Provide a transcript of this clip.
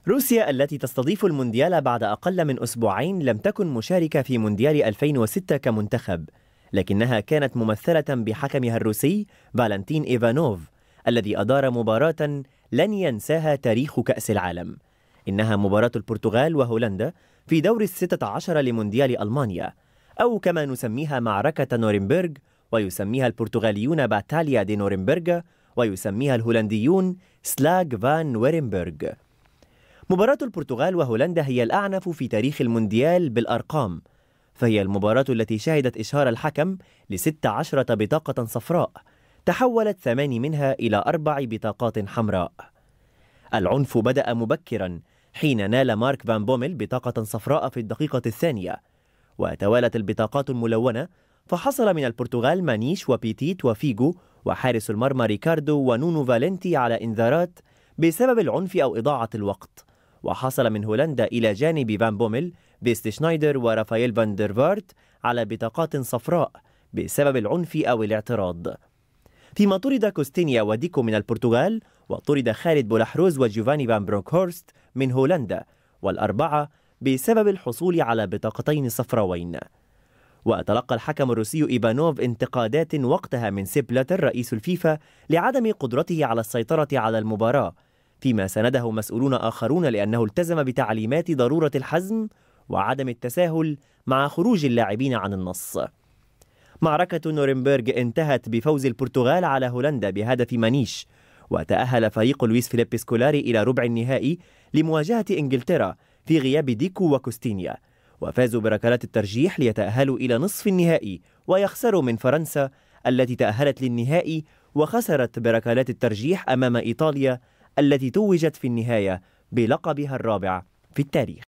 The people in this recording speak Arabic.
روسيا التي تستضيف المونديال بعد أقل من أسبوعين لم تكن مشاركة في مونديال 2006 كمنتخب، لكنها كانت ممثلة بحكمها الروسي فالنتين إيفانوف الذي أدار مباراة لن ينساها تاريخ كأس العالم. إنها مباراة البرتغال وهولندا في دور ال16 لمونديال ألمانيا، أو كما نسميها معركة نورنبرغ، ويسميها البرتغاليون باتاليا دي نورنبرغ، ويسميها الهولنديون سلاغ فان ويرنبرغ. مباراة البرتغال وهولندا هي الأعنف في تاريخ المونديال بالأرقام، فهي المباراة التي شهدت إشهار الحكم ل16 بطاقة صفراء تحولت 8 منها إلى 4 بطاقات حمراء. العنف بدأ مبكرا حين نال مارك فان بوميل بطاقة صفراء في الدقيقة الثانية، وتوالت البطاقات الملونة، فحصل من البرتغال مانيش وبيتيت وفيجو وحارس المرمى ريكاردو ونونو فالنتي على إنذارات بسبب العنف أو إضاعة الوقت، وحصل من هولندا إلى جانب فان بوميل بيست شنايدر ورافائيل فان دير فارت على بطاقات صفراء بسبب العنف أو الاعتراض. فيما طرد كوستينيا وديكو من البرتغال، وطرد خالد بولاحروز وجيوفاني فان بروكهورست من هولندا، والأربعة بسبب الحصول على بطاقتين صفراوين. وتلقى الحكم الروسي إيفانوف انتقادات وقتها من سيب بلاتر رئيس الفيفا لعدم قدرته على السيطرة على المباراة، فيما سنده مسؤولون آخرون لأنه التزم بتعليمات ضرورة الحزم وعدم التساهل مع خروج اللاعبين عن النص. معركة نورنبرغ انتهت بفوز البرتغال على هولندا بهدف مانيش، وتأهل فريق لويس فيليبي سكولاري إلى ربع النهائي لمواجهة إنجلترا في غياب ديكو وكوستينيا، وفازوا بركلات الترجيح ليتأهلوا إلى نصف النهائي ويخسروا من فرنسا التي تأهلت للنهائي وخسرت بركلات الترجيح أمام إيطاليا التي توجت في النهاية بلقبها الرابع في التاريخ.